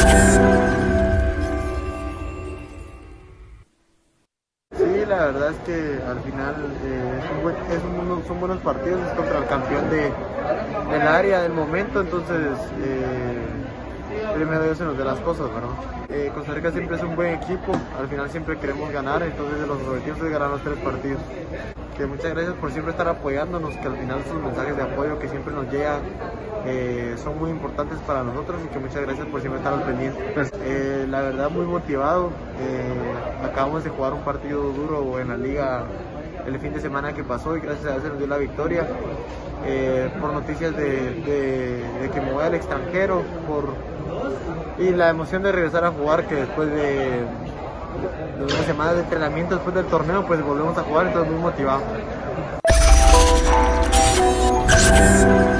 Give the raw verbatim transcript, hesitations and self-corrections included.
Sí, la verdad es que al final eh, es un buen- es un- son buenos partidos, es contra el campeón de, del área del momento, entonces eh, primero Dios se nos dé las cosas, ¿verdad? Eh, Costa Rica siempre es un buen equipo, al final siempre queremos ganar, entonces los objetivos es ganar los tres partidos. Que muchas gracias por siempre estar apoyándonos, que al final sus mensajes de apoyo que siempre nos llegan eh, son muy importantes para nosotros y que muchas gracias por siempre estar al pendiente. Pues, eh, la verdad muy motivado, eh, acabamos de jugar un partido duro en la liga el fin de semana que pasó y gracias a Dios se nos dio la victoria. Eh, por noticias de, de, de que me voy al extranjero por, y la emoción de regresar a jugar, que después de de una semana de entrenamiento después del torneo pues volvemos a jugar, entonces muy motivado.